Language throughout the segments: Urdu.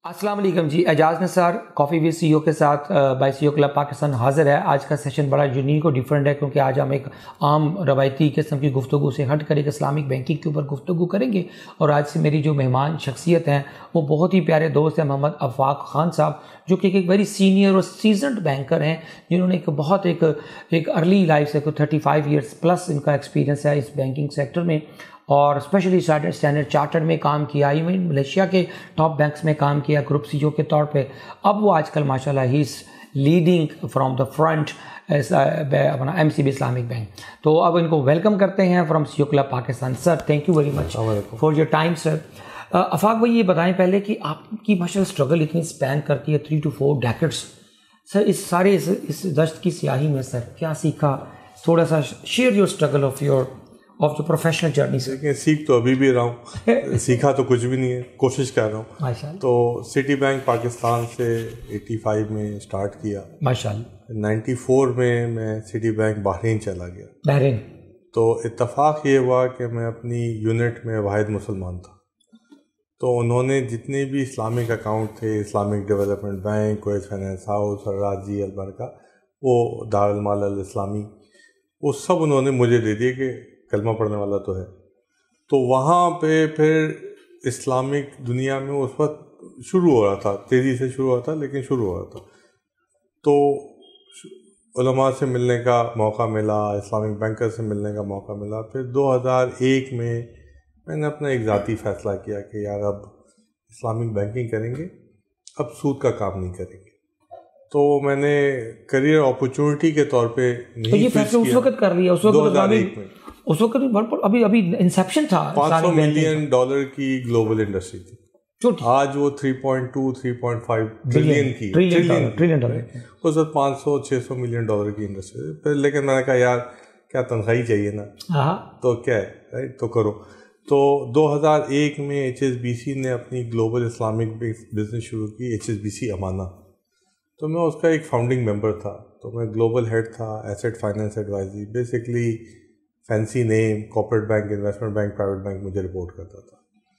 السلام علیکم جی. اعجاز نثار کافی وی سی او کے ساتھ by C O club Pakistan حاضر ہے. آج کا سیشن بڑا یونیک اور ڈیفرنٹ ہے کیونکہ آج ہم ایک عام روایتی قسم کی گفتگو سے ہٹ کر ایک اسلامک بینکنگ کے اوپر گفتگو کریں گے. اور آج سے میری جو مہمان شخصیت ہیں وہ بہت ہی پیارے دوست ہیں محمد آفاق خان صاحب، جو کہ ایک ویری سینئر اور سیزنڈ بینکر ہیں جنہوں نے ایک ارلی لائف سے 35 ایئرس پلس ان کا ایکسپیرینس ہے اس بینکنگ سیکٹر میں، اور اسپیشلی اسٹینڈرڈ چارٹرڈ میں کام کیا، ایون ملیشیا کے ٹاپ بینکس میں کام کیا گروپ سی او کے طور پہ. اب وہ آج کل ماشاءاللہ he is leading from the front اپنا M C B Islamic bank. تو اب ان کو ویلکم کرتے ہیں from C O club Pakistan. Sir thank you very much for your time. Sir Afaq بھائی یہ بتائیں پہلے کہ آپ کی ماشاءاللہ اسٹرگل اتنی اسپین کرتی ہے 3 to 4 ڈیکڈس. سر اس سارے اس دشت کی سیاہی میں سر کیا سیکھا؟ تھوڑا سا شیئر یور اسٹرگل آف جو پروفیشنل جرنی سے. دیکھیں سیکھ تو ابھی بھی رہا ہوں، سیکھا تو کچھ بھی نہیں ہے، کوشش کر رہا ہوں ماشاءاللہ. تو سٹی بینک پاکستان سے 85 میں اسٹارٹ کیا. ماشاءاللہ 94 میں سٹی بینک بحرین چلا گیا. بحرین. تو اتفاق یہ ہوا کہ میں اپنی یونٹ میں واحد مسلمان تھا، تو انہوں نے جتنے بھی اسلامک اکاؤنٹ تھے، Islamic development bank, Kuwait finance house, Rajhi Albaraka, وہ دارالمال الاسلامی، وہ سب انہوں نے مجھے دے دیے کہ کلمہ پڑھنے والا تو ہے. تو وہاں پہ پھر اسلامک دنیا میں اس وقت شروع ہو رہا تھا، تیزی سے شروع ہوا تھا لیکن شروع ہو رہا تھا. تو علماء سے ملنے کا موقع ملا، اسلامک بینکر سے ملنے کا موقع ملا. پھر 2001 میں نے اپنا ایک ذاتی فیصلہ کیا کہ یار اب اسلامک بینکنگ کریں گے، اب سود کا کام نہیں کریں گے. تو میں نے کریئر اپرچونٹی کے طور پہ نہیں فیصلہ اس وقت کر لیا. اس وقت 2001 میں اس وقت ابھی انسیپشن تھا. $500 ملین کی گلوبل انڈسٹری تھی. آج وہ 3.2 3.5 ٹریلین کی ڈالر اس وقت 500-600 ملین ڈالر کی انڈسٹری. پھر لیکن میں نے کہا یار کیا تنخواہی چاہیے نا، تو کیا ہے رائٹ تو کرو. تو 2001 میں HSBC نے اپنی گلوبل اسلامک بزنس شروع کی، HSBC امانہ. تو میں اس کا ایک فاؤنڈنگ ممبر تھا. تو میں گلوبل ہیڈ تھا asset finance advisory, basically fancy name, corporate bank, investment bank, private bank مجھے رپورٹ کرتا تھا.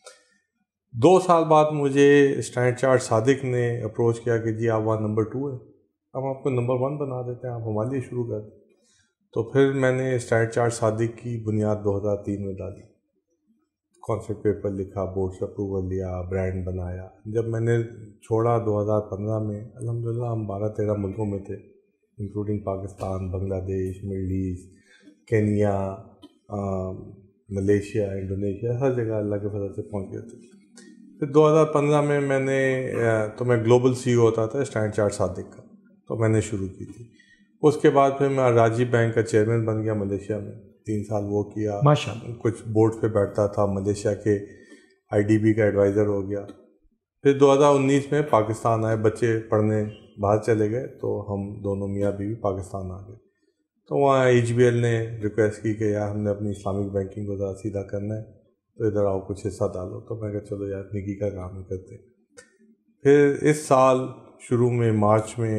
2 سال بعد مجھے اسٹینڈرڈ چارٹ صادق نے اپروچ کیا کہ جی آپ وہاں نمبر 2 ہیں، ہم آپ کو نمبر 1 بنا دیتے ہیں، آپ ہمارے لیے شروع کر دیں. تو پھر میں نے اسٹینڈرڈ چارٹ صادق کی بنیاد 2003 میں ڈالی، کانسیپٹ پیپر لکھا، بورڈ سے اپروول لیا، برانڈ بنایا. جب میں نے چھوڑا 2015 میں، الحمدللہ ہم 12-13 ملکوں میں تھے، including Pakistan, Bangladesh, middle east, Kenya, Malaysia, Indonesia, ہر جگہ اللہ کے فضل سے پہنچ گئے تھے. پھر 2015 میں نے تو میں گلوبل سی او ہوتا تھا اسٹینڈرڈ چارٹ صادق کا، تو میں نے شروع کی تھی. اس کے بعد پھر میں راجی بینک کا چیئرمین بن گیا ملیشیا میں، 3 سال وہ کیا. کچھ بورڈ پہ بیٹھتا تھا، ملیشیا کے IDB کا ایڈوائزر ہو گیا. پھر 2019 میں پاکستان آئے، بچے پڑھنے باہر چلے گئے تو ہم دونوں میاں بیوی پاکستان آ گئے. تو وہاں HBL نے ریکویسٹ کی کہ یار ہم نے اپنی اسلامک بینکنگ کو ذرا سیدھا کرنا ہے، تو ادھر آؤ کچھ حصہ ڈالو. تو میں کہا چلو یار نکی کا کام ہی کرتے. پھر اس سال شروع میں مارچ میں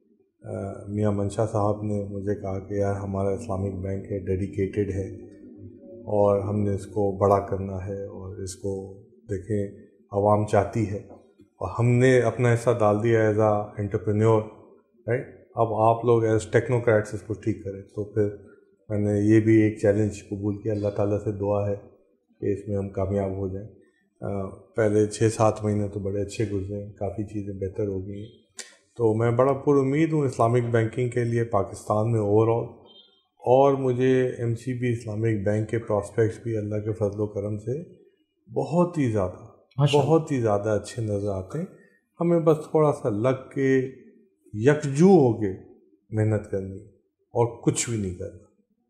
میاں منشا صاحب نے مجھے کہا کہ یار ہمارا اسلامک بینک ہے، ڈیڈیکیٹڈ ہے، اور ہم نے اس کو بڑا کرنا ہے، اور اس کو دیکھیں عوام چاہتی ہے، اور ہم نے اپنا حصہ ڈال دیا ایز اے انٹرپرینیور، رائٹ. اب آپ لوگ ایز ٹیکنوکریٹس اس کو ٹھیک کریں. تو پھر میں نے یہ بھی ایک چیلنج قبول کیا. اللہ تعالیٰ سے دعا ہے کہ اس میں ہم کامیاب ہو جائیں. پہلے 6-7 مہینے تو بڑے اچھے گزرے ہیں، کافی چیزیں بہتر ہو گئی ہیں. تو میں بڑا پر امید ہوں اسلامک بینکنگ کے لیے پاکستان میں اوور آل، اور مجھے MCB اسلامک بینک کے پراسپیکٹس بھی اللہ کے فضل و کرم سے بہت ہی زیادہ اچھے نظر آتے ہیں. ہمیں بس تھوڑا سا لگ کے یکجو ہو کے محنت کرنی اور کچھ بھی نہیں کرنا،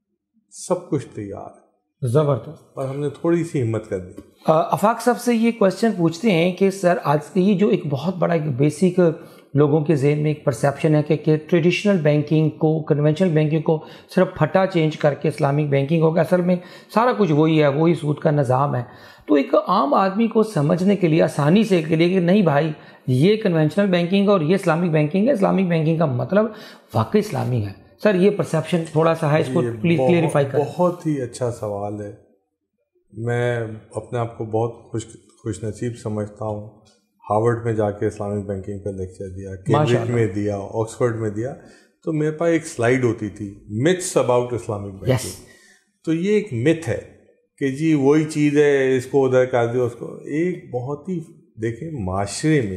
سب کچھ تیار ہے، زبردست. اور ہم نے تھوڑی سی ہمت کر دی. آفاق صاحب سے یہ کویشچن پوچھتے ہیں کہ سر آج یہ جو ایک بہت بڑا ایک بیسک لوگوں کے ذہن میں ایک پرسیپشن ہے کہ ٹریڈیشنل بینکنگ کو، کنونشنل بینکنگ کو صرف پھٹا چینج کر کے اسلامک بینکنگ ہوگا. اصل میں سارا کچھ وہی ہے، وہی سود کا نظام ہے. تو ایک عام آدمی کو سمجھنے کے لیے آسانی سے کے لیے کہ نہیں بھائی یہ کنونشنل بینکنگ اور یہ اسلامک بینکنگ ہے، اسلامک بینکنگ کا مطلب واقعی اسلامی ہے. سر یہ پرسیپشن تھوڑا سا ہے، اس کو پلیز کلیئریفائی کریں. بہت ہی اچھا سوال ہے. میں اپنے آپ کو بہت خوش نصیب سمجھتا ہوں. ہارورڈ میں جا کے اسلامک بینکنگ کا لیکچر دیا, کیمبرج میں دیا, آکسفورڈ میں دیا, تو میرے پاس ایک سلائیڈ ہوتی تھی متس اباؤٹ اسلامک بینکنگ. تو یہ ایک متھ ہے کہ جی وہی چیز ہے, اس کو ادھر کر دو, اس کو. ایک بہت ہی دیکھیں معاشرے میں,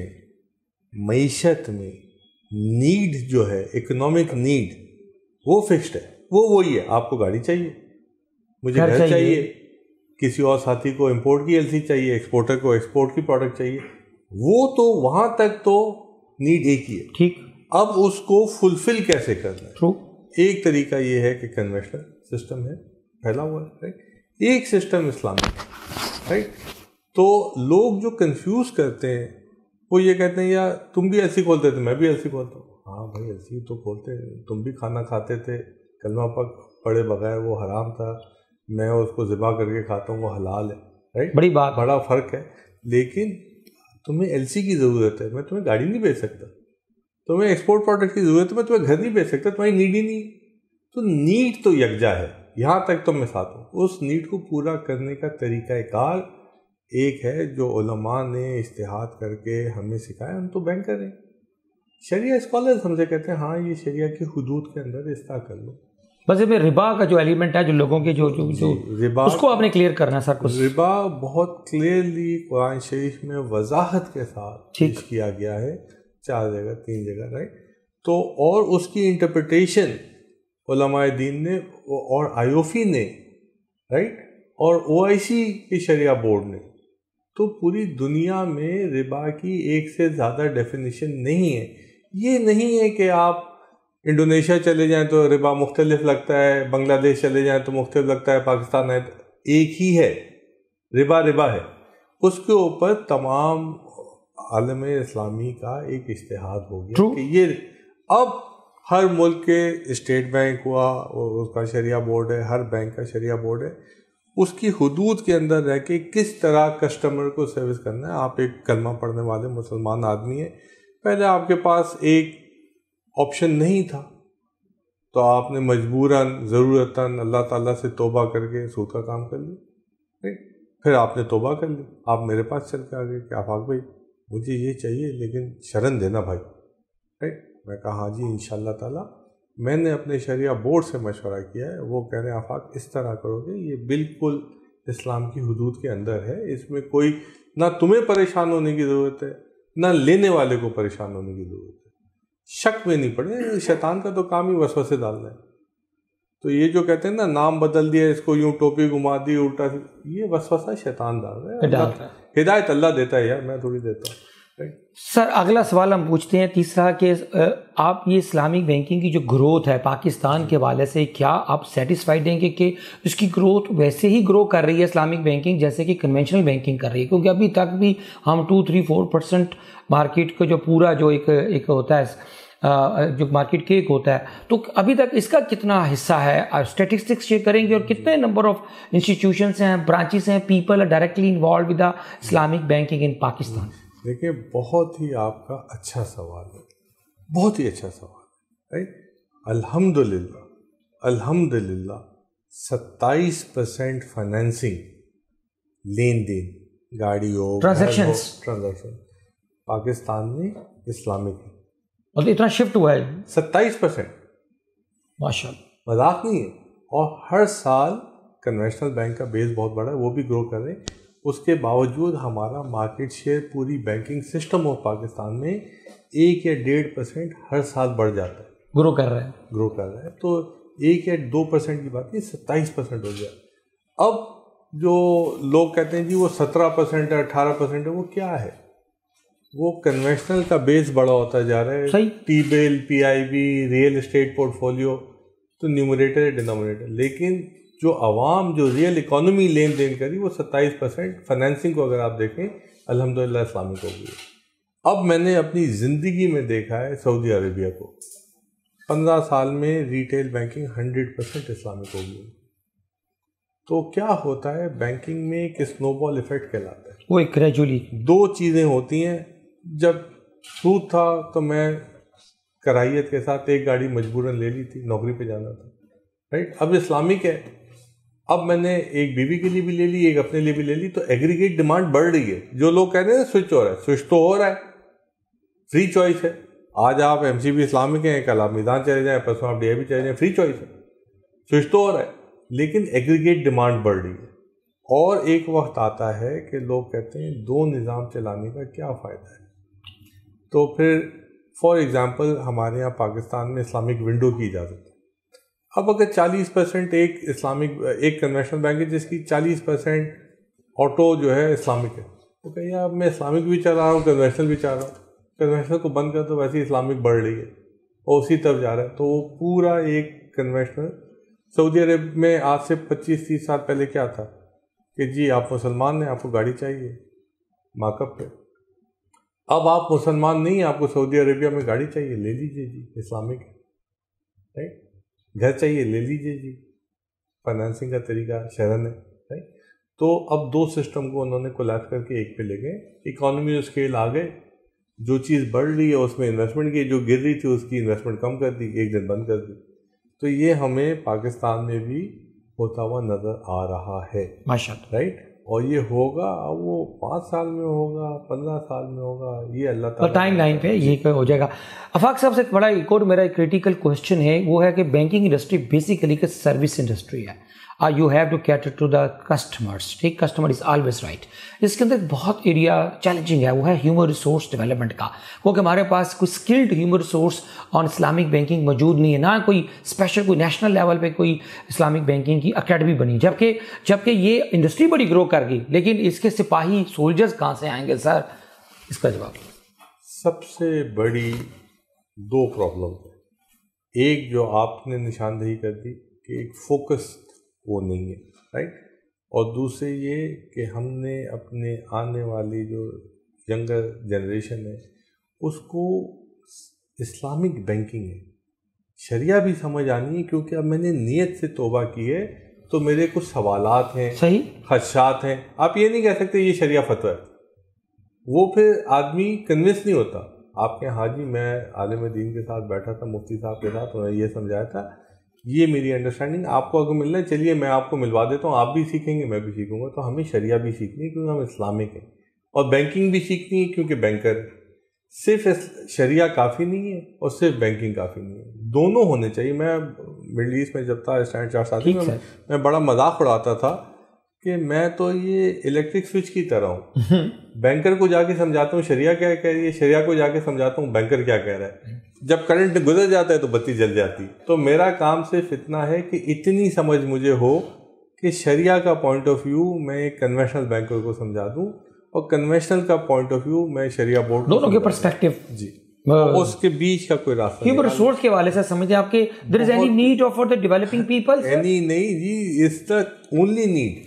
معیشت میں نیڈ جو ہے, اکنامک نیڈ, وہ فکسڈ ہے, وہی ہے. آپ کو گاڑی چاہیے, مجھے گھر چاہیے, کسی اور ساتھی کو امپورٹ کی ایل سی چاہیے, ایکسپورٹر کو ایکسپورٹ کی پروڈکٹ چاہیے. وہ تو وہاں تک تو نیڈ ایک ہی ہے. ٹھیک, اب اس کو فلفل کیسے کرنا ہے؟ ایک طریقہ یہ ہے کہ کنوینشنل سسٹم ہے, پھیلا ہوا ہے, رائٹ. ایک سسٹم اسلامک, رائٹ. تو لوگ جو کنفیوز کرتے ہیں وہ یہ کہتے ہیں یا تم بھی ایسی کھولتے تھے, میں بھی ایسی کھولتا ہوں. ہاں بھائی ایسی تو کھولتے ہیں, تم بھی کھانا کھاتے تھے کلمہ پاک پڑھے بغیر, وہ حرام تھا, میں اس کو ذبح کر کے کھاتا ہوں, وہ حلال ہے, رائٹ. بڑی بات, بڑا فرق ہے. لیکن تمہیں ایل سی کی ضرورت ہے, میں تمہیں گاڑی نہیں بیچ سکتا. تمہیں ایکسپورٹ پروڈکٹ کی ضرورت ہے, میں تمہیں گھر نہیں بیچ سکتا, تمہاری نیڈ ہی نہیں. تو نیڈ تو یکجا ہے, یہاں تک تو میں ساتھ ہوں. اس نیڈ کو پورا کرنے کا طریقہ کار ایک ہے جو علماء نے اجتہاد کر کے ہمیں سکھایا, ہم تو بینکر ہیں. شریعہ اسکالرز ہم سے کہتے ہیں ہاں یہ شریعہ کی حدود کے اندر اصلاح کر لو. بس میں ربا کا جو ایلیمنٹ ہے جو لوگوں کے جو ربا, اس کو آپ نے کلیئر کرنا ہے سر. کچھ ربا بہت کلیئرلی قرآن شریف میں وضاحت کے ساتھ پیش کیا گیا ہے, 4 جگہ 3 جگہ, رائٹ. تو اور اس کی انٹرپریٹیشن علماء دین نے اور آیوفی نے, رائٹ, اور OIC کے شریعہ بورڈ نے. تو پوری دنیا میں ربا کی ایک سے زیادہ ڈیفینیشن نہیں ہے. یہ نہیں ہے کہ آپ انڈونیشیا چلے جائیں تو ربا مختلف لگتا ہے, بنگلہ دیش چلے جائیں تو مختلف لگتا ہے, پاکستان ہے ایک ہی ہے, ربا ربا ہے. اس کے اوپر تمام عالم اسلامی کا ایک اجتہاد ہو گیا کہ یہ اب ہر ملک کے اسٹیٹ بینک ہوا, اس کا شریعہ بورڈ ہے, ہر بینک کا شریعہ بورڈ ہے, اس کی حدود کے اندر رہ کے کس طرح کسٹمر کو سروس کرنا ہے. آپ ایک کلمہ پڑھنے والے مسلمان آدمی ہیں, پہلے آپ کے پاس ایک آپشن نہیں تھا, تو آپ نے مجبوراً ضرورتاً اللہ تعالیٰ سے توبہ کر کے سود کا کام کر لیا. پھر آپ نے توبہ کر لی, آپ میرے پاس چل کے آ گئے کہ آفاق بھائی مجھے یہ چاہیے لیکن شرن دینا بھائی, رائٹ. میں کہا ہاں جی انشاءاللہ تعالیٰ. میں نے اپنے شریعہ بورڈ سے مشورہ کیا ہے, وہ کہہ رہے ہیں آفاق اس طرح کرو گے, یہ بالکل اسلام کی حدود کے اندر ہے, اس میں کوئی نہ تمہیں پریشان ہونے کی ضرورت ہے نہ لینے والے کو پریشان ہونے کی ضرورت ہے. شک میں نہیں پڑے, شیطان کا تو کام ہی وسوسے ڈالنا ہے. تو یہ جو کہتے ہیں نا نام بدل دیا, اس کو یوں ٹوپی گھما دی الٹا, یہ وسوسہ شیطان ڈال رہا ہے. ہدایت اللہ دیتا ہے یار, میں تھوڑی دیتا ہوں. سر اگلا سوال ہم پوچھتے ہیں تیسرا کہ آپ یہ اسلامک بینکنگ کی جو گروتھ ہے پاکستان کے حوالے سے, کیا آپ سیٹسفائیڈ ہیں کہ اس کی گروتھ ویسے ہی گرو کر رہی ہے اسلامک بینکنگ جیسے کہ کنونشنل بینکنگ کر رہی ہے؟ کیونکہ ابھی تک بھی ہم 2-3-4% مارکیٹ کا جو پورا جو ایک ہوتا ہے جو مارکیٹ کیک ہوتا ہے, تو ابھی تک اس کا کتنا حصہ ہے؟ اسٹیٹسٹکس چیک کریں گے, اور کتنے نمبر آف انسٹیٹیوشنس ہیں, برانچز ہیں, people are directly involved with the Islamic banking in Pakistan? دیکھیں بہت ہی آپ کا اچھا سوال ہے, بہت ہی اچھا سوال ہے, رائٹ. الحمدللہ 27% فائنینسنگ, لین دین, گاڑی ہو, ٹرانزیکشن پاکستان میں اسلامک ہے. اور اتنا شفٹ ہوا ہے 27%, ماشاء اللہ, مذاق نہیں ہے. اور ہر سال کنونشنل بینک کا بیس بہت بڑا ہے, وہ بھی گرو کر رہے ہیں. اس کے باوجود ہمارا مارکیٹ شیئر پوری بینکنگ سسٹم آف پاکستان میں 1 یا 1.5% ہر سال بڑھ جاتا ہے, گرو کر رہا ہے. تو 1 یا 2% کی بات نہیں, 27% ہو گیا. اب جو لوگ کہتے ہیں جی وہ 17% ہے, 18% ہے, وہ کیا ہے؟ وہ کنونشنل کا بیس بڑا ہوتا جا رہا ہے. T bill, PIB, real estate portfolio, تو نیومریٹر ہے ڈینومریٹر. لیکن جو عوام جو ریئل اکانومی لین دین کری وہ 27%. فائنینسنگ کو اگر آپ دیکھیں الحمدللہ اسلامک ہو گئی ہے. اب میں نے اپنی زندگی میں دیکھا ہے سعودی عربیہ کو, 15 سال میں ریٹیل بینکنگ 100% اسلامک ہو گئی. تو کیا ہوتا ہے بینکنگ میں ایک سنو بال ایفیکٹ کہلاتا ہے, وہ ایک گریجولی 2 چیزیں ہوتی ہیں. جب سود تھا تو میں کراہیت کے ساتھ ایک گاڑی مجبوراً لے لی تھی, نوکری پہ جانا تھا, رائٹ. اب اسلامک ہے, اب میں نے ایک بیوی کے لیے بھی لے لی, ایک اپنے لیے بھی لے لی, تو ایگریگیٹ ڈیمانڈ بڑھ رہی ہے. جو لوگ کہہ رہے ہیں سوئچ ہو رہا ہے, سوئچ تو ہو رہا ہے, فری چوائس ہے. آج آپ ایم سی بی اسلامک ہیں, کل آپ میدان چلے جائیں, پرسوں آپ ڈی آئی بی چلے جائیں, فری چوائس ہے, سوئچ تو ہو رہا ہے. لیکن ایگریگیٹ ڈیمانڈ بڑھ رہی ہے, اور ایک وقت آتا ہے کہ لوگ کہتے ہیں دو نظام چلانے کا کیا فائدہ ہے. تو پھر فار ایگزامپل ہمارے یہاں پاکستان میں اسلامک ونڈو کی اجازت ہے. اب اگر 40% ایک کنونشنل بینک ہے جس کی 40% آٹو جو ہے اسلامک ہے, تو کہیے اب میں اسلامک بھی چلا رہا ہوں, کنونشنل بھی چلا رہا ہوں, کنونشنل کو بند کر تو ویسے ہی اسلامک بڑھ رہی ہے اور اسی طرف جا رہا ہے. تو وہ پورا ایک کنونشنل, سعودی عرب میں آج سے 25-30 سال پہلے کیا تھا کہ جی آپ مسلمان ہیں, آپ کو گاڑی چاہیے مارک اپ پہ. اب آپ مسلمان نہیں ہیں, آپ کو سعودی عربیہ میں گاڑی چاہیے, لے لیجیے جی, اسلامک ہے, رائٹ. گھر چاہیے, لے لیجیے جی, فائنانسنگ کا طریقہ شرن ہے, رائٹ. تو اب دو سسٹم کو انہوں نے کولیپس کر کے ایک پہ لے گئے. اکانومی اور اسکیل آ گئے, جو چیز بڑھ رہی ہے اس میں انویسٹمنٹ کی, جو گر رہی تھی اس کی انویسٹمنٹ کم کر دی, ایک دن بند کر دی. تو یہ ہمیں پاکستان میں بھی ہوتا ہوا نظر آ رہا ہے ماشاءاللہ, رائٹ. اور یہ ہوگا, اب وہ 5 سال میں ہوگا, 15 سال میں ہوگا, یہ اللہ تعالیٰ ٹائم لائن پہ یہ ہو جائے گا. آفاق صاحب سے ایک بڑا ایک اور میرا کریٹیکل کوشچن ہے, وہ ہے کہ بینکنگ انڈسٹری بیسیکلی کہ سروس انڈسٹری ہے. You have to cater to the customers, ٹھیک, کسٹمر از آلویز رائٹ. اس کے اندر بہت ایریا چیلنجنگ ہے, وہ ہے ہیومن ریسورس ڈیولپمنٹ کا, کیونکہ ہمارے پاس کوئی skilled human resource on Islamic banking موجود نہیں ہے, نہ کوئی اسپیشل کوئی نیشنل لیول پہ کوئی اسلامک بینکنگ کی اکیڈمی بنی, جبکہ یہ انڈسٹری بڑی گرو کر گئی, لیکن اس کے سپاہی سولجرز کہاں سے آئیں گے سر؟ اس کا جواب. سب سے بڑی 2 پرابلم ہے. ایک جو آپ نے نشاندہی کر دی کہ ایک فوکس وہ نہیں ہے, رائٹ. اور دوسرے یہ کہ ہم نے اپنے آنے والی جو ینگر جنریشن ہے اس کو اسلامک بینکنگ ہے, شریعہ بھی سمجھ آنی ہے, کیونکہ اب میں نے نیت سے توبہ کی ہے تو میرے کچھ سوالات ہیں, صحیح خدشات ہیں. آپ یہ نہیں کہہ سکتے یہ شریعہ فتویٰ ہے, وہ پھر آدمی کنونس نہیں ہوتا. آپ کے حاجی, میں عالم دین کے ساتھ بیٹھا تھا, مفتی صاحب کے ساتھ, انہوں نے یہ سمجھایا تھا, یہ میری انڈرسٹینڈنگ, آپ کو اگر ملنا ہے چلیے میں آپ کو ملوا دیتا ہوں, آپ بھی سیکھیں گے میں بھی سیکھوں گا. تو ہمیں شریعہ بھی سیکھنی ہے کیونکہ ہم اسلامک ہیں, اور بینکنگ بھی سیکھنی ہے کیونکہ بینکر. صرف شریعہ کافی نہیں ہے اور صرف بینکنگ کافی نہیں ہے, دونوں ہونے چاہیے. میں مڈل ایسٹ میں جب تھا اسٹینڈ 4 ساتھی میں بڑا مذاق اڑاتا تھا کہ میں تو یہ الیکٹرک سوئچ کی طرح ہوں, بینکر کو جا کے سمجھاتا ہوں شریعہ کیا کہہ رہی ہے, شریعہ کو جا کے سمجھاتا ہوں بینکر کیا کہہ رہا ہے. جب کرنٹ گزر جاتا ہے تو بتی جل جاتی. تو میرا کام صرف اتنا ہے کہ اتنی سمجھ مجھے ہو کہ شریعہ کا پوائنٹ آف ویو میں ایک کنونشنل بینکر کو سمجھا دوں, اور کنونشنل کا پوائنٹ آف ویو میں شریعہ بورڈ, دونوں کے پرسپیکٹو, جی, اس کے بیچ کا کوئی راستہ ہیومن ریسورس کے حوالے سے سمجھیں آپ کے there is any need for the developing people. Any نہیں جی, از دا اونلی نیڈ.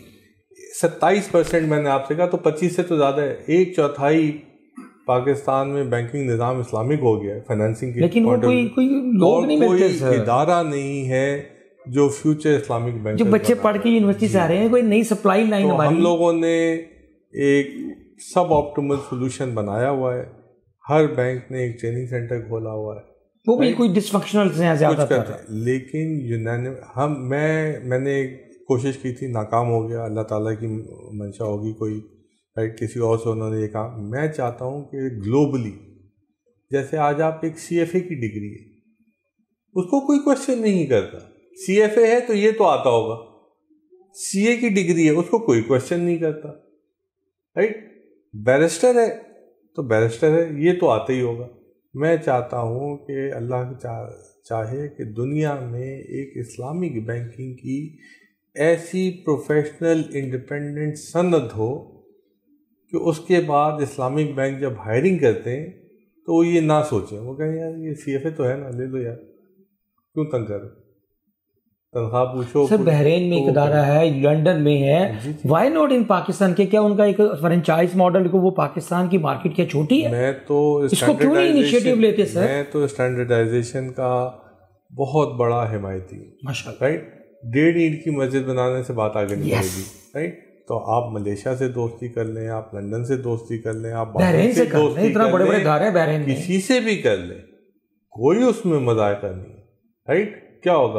27% میں نے آپ سے کہا, تو 25 سے تو زیادہ ہے. 1/4 پاکستان میں بینکنگ نظام اسلامک ہو گیا ہے فائنینسنگ کی, لیکن وہ کوئی لوگ نہیں ملتے سر, کوئی ادارہ نہیں ہے جو فیوچر اسلامک بینک. جو بچے پڑھ کے یونیورسٹی سے آ رہے ہیں, کوئی نئی سپلائی لائن ہماری. ہم لوگوں نے ایک سب آپٹیمل سولوشن بنایا ہوا ہے, ہر بینک نے ایک ٹریننگ سینٹر کھولا ہوا ہے, وہ بھی کوئی ڈس فنکشنل سے زیادہ تر. لیکن میں نے کوشش کی تھی, ناکام ہو گیا. اللہ تعالیٰ کی منشا ہوگی کوئی, کسی اور سے انہوں نے یہ کہا. میں چاہتا ہوں کہ گلوبلی, جیسے آج آپ ایک CFA کی ڈگری ہے, اس کو کوئی کوشچن نہیں کرتا. CFA ہے تو یہ تو آتا ہوگا, CA کی ڈگری ہے اس کو کوئی کوشچن نہیں کرتا, رائٹ. بیرسٹر ہے تو بیرسٹر ہے, یہ تو آتا ہی ہوگا. میں چاہتا ہوں کہ اللہ چاہے کہ دنیا میں ایک اسلامک بینکنگ کی ایسی پروفیشنل انڈیپینڈنٹ سند ہو کہ اس کے بعد اسلامک بینک جب ہائرنگ کرتے ہیں تو وہ یہ نہ سوچیں, وہ کہیں یار یہ CFA تو ہے نا, لے لو یار, کیوں تنگ کرو, تنخواہ پوچھو. سر بحرین میں ایک ادارہ ہے, لنڈن میں ہے, وائی ناٹ ان پاکستان کے, کیا ان کا ایک فرنچائز ماڈل کو وہ پاکستان کی مارکیٹ کیا چھوٹی ہے, میں تو اس کو کیوں نہیں انیشیٹو لیتے سر؟ میں تو اسٹینڈرڈائزیشن کا بہت بڑا حمایتی ہوں, ماشاءاللہ, رائٹ. 1.5 اینٹ کی مسجد بنانے سے بات آگے نہیں بڑھے گی, رائٹ. تو آپ ملیشیا سے دوستی کر لیں, آپ لندن سے دوستی کر لیں, آپ بحرین سے دوستی کر لیں, کسی سے بھی کر لیں, کوئی اس میں مذائقہ نہیں, رائٹ. کیا ہوگا,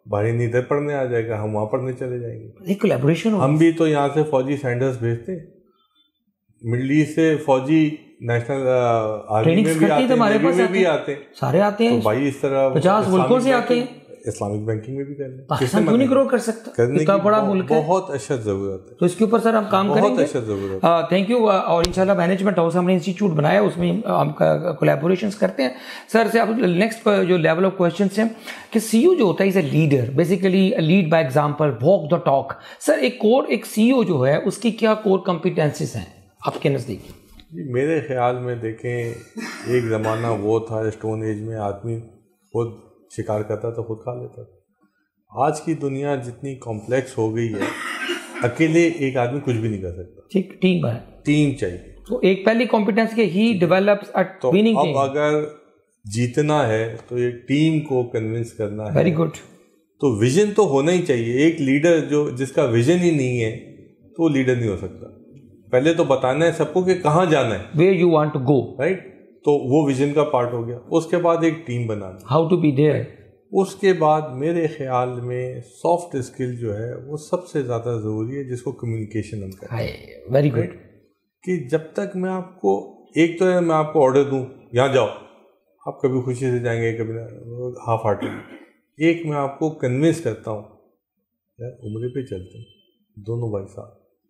بھائی نہیں ادھر پڑھنے آ جائے گا, ہم وہاں پڑھنے چلے جائیں گے. ایک کولیبوریشن. ہم بھی تو یہاں سے فوجی سینٹرز بھیجتے ہیں, مڈل ایسٹ سے فوجی نیشنل آرمی میں بھی آتے ہیں, نیوی میں بھی آتے ہیں, سارے آتے ہیں بھائی. اس طرح 50 ملکوں سے آتے ہیں. اسلامک بینکنگ میں بھی کر لیں. پاکستان کیوں نہیں گرو کر سکتا؟ اتنا بڑا ملک ہے, بہت اشد ضرورت ہے. تو اس کے اوپر سر ہم کام کریں گے, بہت اشد ضرورت ہے. Thank you. اور انشاءاللہ مینجمنٹ ہاؤس ہم نے انسٹیٹیوٹ بنایا, اس میں ہم کولیبوریشنز کرتے ہیں. سر سے اب نیکسٹ جو لیول آف کوشچنس ہیں کہ سی او جو ہوتا ہے is a leader, basically lead by example, walk the talk. Sir ایک سی او جو ہے اس کی کیا کور کمپیٹنسیز ہیں آپ کے نزدیک؟ جی میرے خیال میں دیکھیں, ایک زمانہ وہ تھا اسٹون ایج میں آدمی خود شکار کرتا تھا, خود کھا لیتا تھا. آج کی دنیا جتنی کمپلیکس ہو گئی ہے, اکیلے ایک آدمی کچھ بھی نہیں کر سکتا. ٹھیک, ٹیم ہے, ٹیم چاہیے. تو ایک پہلی کمپیٹنس کہ he develops it winning team. اب اگر جیتنا ہے تو یہ ٹیم کو کنونس کرنا ہے. Very good. تو ویژن تو ہونا ہی چاہیے. ایک لیڈر جس کا ویژن ہی نہیں ہے تو وہ لیڈر نہیں ہو سکتا. پہلے تو بتانا ہے سب کو کہ کہاں جانا ہے, where you want to go, right. تو وہ ویژن کا پارٹ ہو گیا. اس کے بعد ایک ٹیم بنانا, ہاؤ ٹو بی دیئر. اس کے بعد میرے خیال میں سافٹ اسکل جو ہے وہ سب سے زیادہ ضروری ہے, جس کو کمیونیکیشن ہم کہتے ہیں. Very good. کہ جب تک میں آپ کو ایک تو ہے میں آپ کو آرڈر دوں یہاں جاؤ, آپ کبھی خوشی سے جائیں گے, کبھی ہاف ہارٹیڈ. ایک میں آپ کو کنونس کرتا ہوں, یار عمرے پہ چلتے ہیں دونوں بھائی صاحب.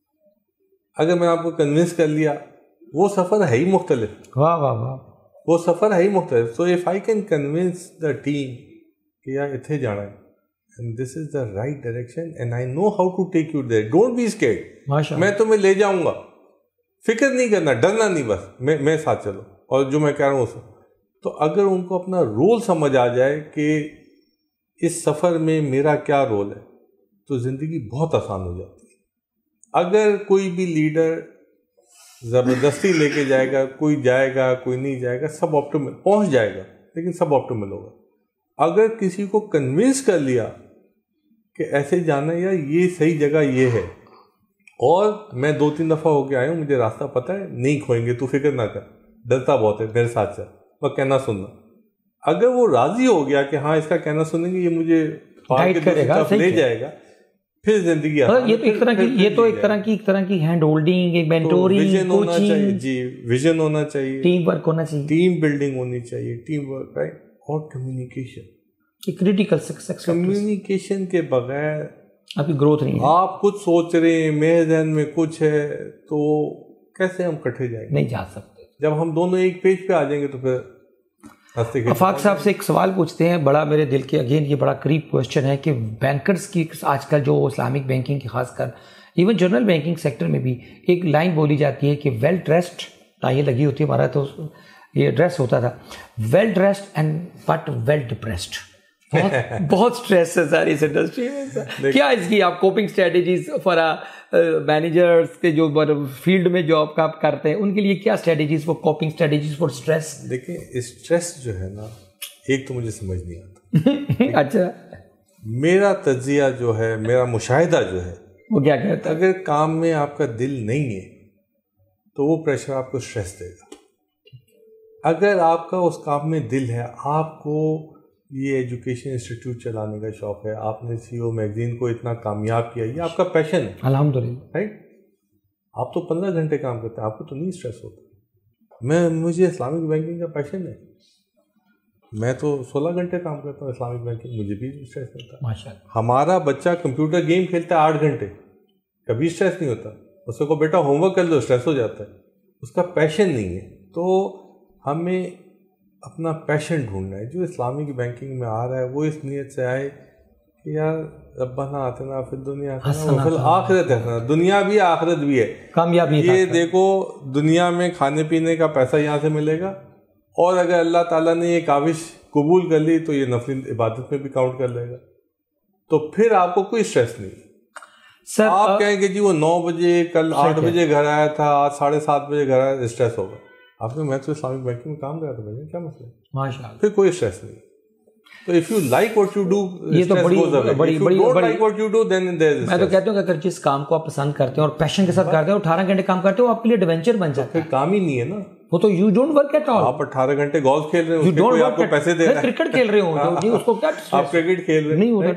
اگر میں آپ کو کنونس کر لیا, وہ سفر ہے ہی مختلف. واہ واہ واہ, وہ سفر ہے ہی مختلف. So if I can convince the team کہ یار اتنے جانا ہے, and this is the right direction, and I know how to take you there, don't be scared, میں تمہیں لے جاؤں گا, فکر نہیں کرنا, ڈرنا نہیں, بس میں ساتھ چلو اور جو میں کہہ رہا ہوں اسے. تو اگر ان کو اپنا رول سمجھ آ جائے کہ اس سفر میں میرا کیا رول ہے, تو زندگی بہت آسان ہو جاتی ہے. اگر کوئی بھی لیڈر زبردستی لے کے جائے گا, کوئی جائے گا کوئی نہیں جائے گا, سب آپٹیمل پہنچ جائے گا لیکن سب آپٹیمل ہوگا. اگر کسی کو کنونس کر لیا کہ ایسے جانا ہے یا یہ صحیح جگہ یہ ہے, اور میں 2-3 دفعہ ہو کے آیا ہوں, مجھے راستہ پتہ ہے, نہیں کھوئیں گے, تو فکر نہ کر, ڈرتا بہت ہے, میرے ساتھ چل, وہ کہنا سننا. اگر وہ راضی ہو گیا کہ ہاں اس کا کہنا سنیں گے, یہ مجھے لے جائے گا, پھر زندگی یہ تو ایک طرح کی ہینڈ ہولڈنگ, مینٹورنگ, کوچنگ. جی ویژن ہونا چاہیے, ٹیم ورک ہونا چاہیے, ٹیم بلڈنگ ہونی چاہیے, ٹیم ورک, رائٹ. اور کمیونیکیشن, کریٹیکل سکسیس. کمیونیکیشن کے بغیر آپ کی گروتھ نہیں ہے. آپ کچھ سوچ رہے ہیں, میرے ذہن میں کچھ ہے, تو کیسے ہم کٹھے جائیں گے؟ نہیں جا سکتے. جب ہم دونوں ایک پیج پہ آ جائیں گے تو پھر آفاق صاحب سے ایک سوال پوچھتے ہیں, بڑا میرے دل کے, اگین یہ بڑا قریب کوشچن ہے کہ بینکرز کی آج کل جو اسلامک بینکنگ کی, خاص کر ایون جنرل بینکنگ سیکٹر میں بھی ایک لائن بولی جاتی ہے کہ ویل ڈریسڈ, ٹائیں لگی ہوتی ہے, ہمارا تو یہ ڈریس ہوتا تھا, well dressed and but well depressed. بہت اسٹریس ہے ساری اس انڈسٹری میں. کیا اس کی آپ کوپنگ اسٹریٹجیز فار مینیجرس کے جو فیلڈ میں جو آپ کرتے ہیں, ان کے لیے کیا strategies for coping strategies for stress? دیکھیں اسٹریس جو ہے نا, ایک تو مجھے سمجھ نہیں آتا. اچھا, میرا تجزیہ جو ہے, میرا مشاہدہ جو ہے, وہ کیا کہتا ہے, اگر کام میں آپ کا دل نہیں ہے تو وہ پریشر آپ کو اسٹریس دے گا. اگر آپ کا اس کام میں دل ہے, آپ کو یہ ایجوکیشن انسٹیٹیوٹ چلانے کا شوق ہے, آپ نے سی او میگزین کو اتنا کامیاب کیا, یہ آپ کا پیشن ہے, الحمدللہ, رائٹ. آپ تو 15 گھنٹے کام کرتے ہیں, آپ کو تو نہیں اسٹریس ہوتا. مجھے اسلامک بینکنگ کا پیشن ہے, میں تو 16 گھنٹے کام کرتا ہوں اسلامک بینکنگ, مجھے بھی اسٹریس ہوتا ہے. ماشاءاللہ. ہمارا بچہ کمپیوٹر گیم کھیلتا ہے 8 گھنٹے, کبھی اسٹریس نہیں ہوتا. اس کو بیٹا ہوم ورک کر لو, اسٹریس ہو جاتا ہے, اس کا پیشن نہیں ہے. تو ہمیں اپنا پیشن ڈھونڈنا ہے. جو اسلامک بینکنگ میں آ رہا ہے وہ اس نیت سے آئے کہ یار ربنا آتنا فی الدنیا حسنہ وفی الآخرۃ حسنہ, دنیا بھی آخرت بھی ہے, کامیابی. یہ دیکھو دنیا میں کھانے پینے کا پیسہ یہاں سے ملے گا, اور اگر اللہ تعالیٰ نے یہ کاوش قبول کر لی تو یہ نفلی عبادت میں بھی کاؤنٹ کر لے گا. تو پھر آپ کو کوئی اسٹریس نہیں. سر آپ کہیں کہ جی وہ 9 بجے کل 8 بجے گھر آیا تھا, آج 7:30 بجے گھر آیا, اسٹریس ہوگا. آپ نے, میں تو اسلامک بینکنگ میں کام کر رہا تھا, بھائی کیا مسئلہ ہے, ماشاءاللہ, پھر کوئی اسٹریس نہیں. تو if you like what you do, یہ تو بڑی like what you do, then there is. میں تو کہتا ہوں کہ اگر جس کام کو آپ پسند کرتے ہیں اور پیشن کے ساتھ کرتے ہیں, 18 گھنٹے کام کرتے ہو, آپ کے لیے ایڈونچر بن جاتا ہے. پھر کام ہی نہیں ہے نا وہ تو. You don't work at all. آپ 18 گھنٹے گولف کھیل رہے ہیں, کوئی آپ کو پیسے دے رہا ہے. کرکٹ کھیل رہے ہو, اس کو کیا آپ کرکٹ کھیل رہے ہیں, نہیں ہوتا.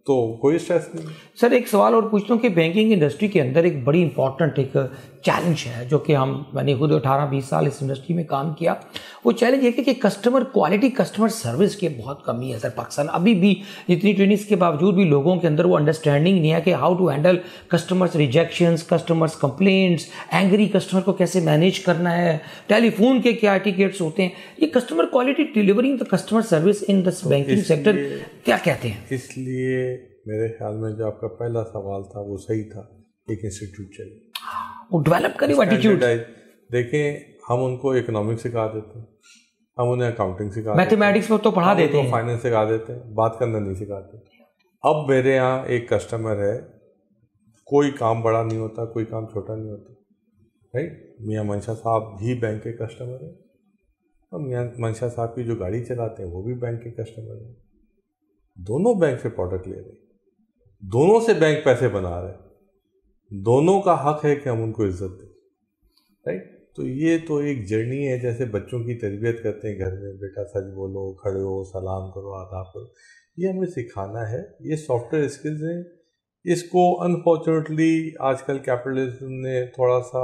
تو کوئی اسٹریس نہیں. سر ایک سوال اور پوچھتا ہوں کہ بینکنگ انڈسٹری کے اندر ایک بڑی امپورٹنٹ ایک چیلنج ہے جو کہ میں نے خود 18-20 سال اس انڈسٹری میں کام کیا. وہ چیلنج یہ کہ کسٹمر کوالٹی, کسٹمر سروس کی بہت کمی ہے سر پاکستان. ابھی بھی اتنی ٹریننگس کے باوجود بھی لوگوں کے اندر وہ انڈرسٹینڈنگ نہیں ہے کہ how to handle customers rejections, customers complaints, angry customer کو کیسے مینیج کرنا ہے, ٹیلی فون کے کیا ایٹیکیٹس ہوتے ہیں. یہ customer quality delivering the customer service in this banking sector کیا کہتے ہیں؟ اس لیے میرے خیال میں جو آپ کا پہلا سوال تھا وہ صحیح تھا. ایک انسٹیٹیوٹ چاہیے, وہ ڈیولپ کرے ایٹیٹیوڈ. دیکھیں ہم ان کو اکنامکس سکھا دیتے ہیں, ہم انہیں اکاؤنٹنگ سکھا دیتے ہیں, میتھمیٹکس میں تو پڑھا دیتے ہیں, فائنینس سکھا دیتے ہیں, بات کرنا نہیں سکھاتے. اب میرے یہاں ایک کسٹمر ہے, کوئی کام بڑا نہیں ہوتا, کوئی کام چھوٹا نہیں ہوتا, رائٹ. میاں منشا صاحب بھی بینک کے کسٹمر ہیں, اور میاں منشا صاحب کی جو گاڑی چلاتے ہیں وہ بھی بینک کے کسٹمر ہیں. دونوں بینک سے پروڈکٹ لے رہے ہیں, دونوں سے بینک پیسے بنا رہے ہیں, دونوں کا حق ہے کہ ہم ان کو عزت دیں, رائٹ. تو یہ تو ایک جرنی ہے, جیسے بچوں کی تربیت کرتے ہیں گھر میں, بیٹا سچ بولو, کھڑے ہو, سلام کرو, آداب کرو, یہ ہمیں سکھانا ہے. یہ سافٹ ویئر اسکلز ہیں. اس کو انفارچونیٹلی آج کل کیپٹلزم نے تھوڑا سا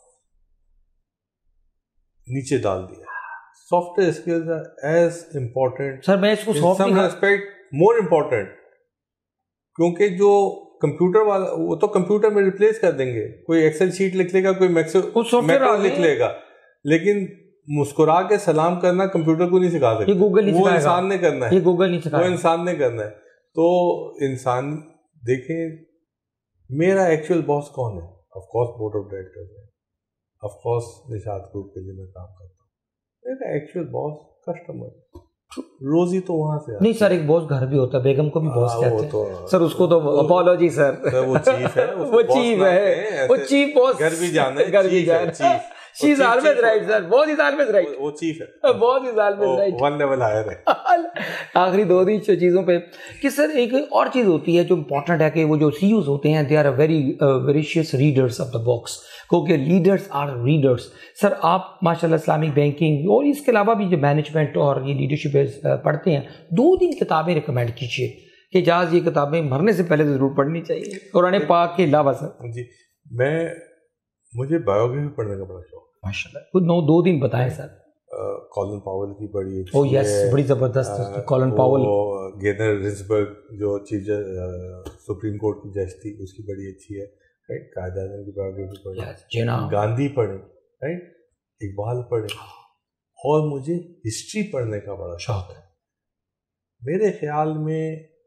نیچے ڈال دیا. Software skills are as important, sir میں اس کو سم ریسپیکٹ مور امپورٹنٹ, کیونکہ جو کمپیوٹر والا وہ تو کمپیوٹر میں ریپلیس کر دیں گے. کوئی ایکسل شیٹ لکھ لے گا, کوئی میکرو لکھ لے گا, لیکن مسکرا کے سلام کرنا کمپیوٹر کو نہیں سکھا سکتے, وہ انسان نے کرنا ہے, وہ انسان نے کرنا ہے. تو انسان دیکھیں, میرا ایکچوئل باس کون ہے؟ Of course board of directors ہے, آف کورس نشاط گروپ کے لیے میں کام کرتا ہوں. میرا ایکچوئل باس کسٹمر, روزی تو وہاں سے نہیں سر. ایک باس گھر بھی ہوتا ہے, بیگم کو بھی باس کہتے ہیں سر. اس کو تو اپالوجی سر, وہ چیف ہے, وہ چیف ہے, وہ چیف باس, گھر بھی جانا ہے, گھر بھی جانا, chief. She is always right sir, boss is always right, وہ چیف ہے, boss is always right, one level higher ہے. آخری دو دن چیزوں پہ کہ سر ایک اور چیز ہوتی ہے جو امپورٹنٹ ہے کہ وہ جو سی ایوز ہوتے ہیں they are very voracious readers of the books, کیونکہ لیڈرس آر ریڈرس. سر آپ ماشاء اللہ اسلامک بینکنگ اور اس کے علاوہ بھی جو مینجمنٹ اور یہ لیڈرشپ پڑھتے ہیں, 2-3 کتابیں ریکمینڈ کیجیے کہ اجاز یہ کتابیں مرنے سے پہلے ضرور پڑھنی چاہیے قرآن پاک کے علاوہ. سر جی, مجھے بایوگرافی پڑھنے کا بڑا شوق ہے ماشاء اللہ. کچھ 2 دن بتائیں سر. کالن پاول کی بڑی اچھی ہے, یس بڑی زبردست کالن پاول. گینر رنسبرگ جو چیف سپریم کورٹ کی جج تھی, اس کی بڑی اچھی ہے, رائٹ. قائد اعظم کی بایوگرافی پڑھیں, گاندھی پڑھیں, رائٹ, اقبال پڑھیں. اور مجھے ہسٹری پڑھنے کا بڑا شوق ہے. میرے خیال میں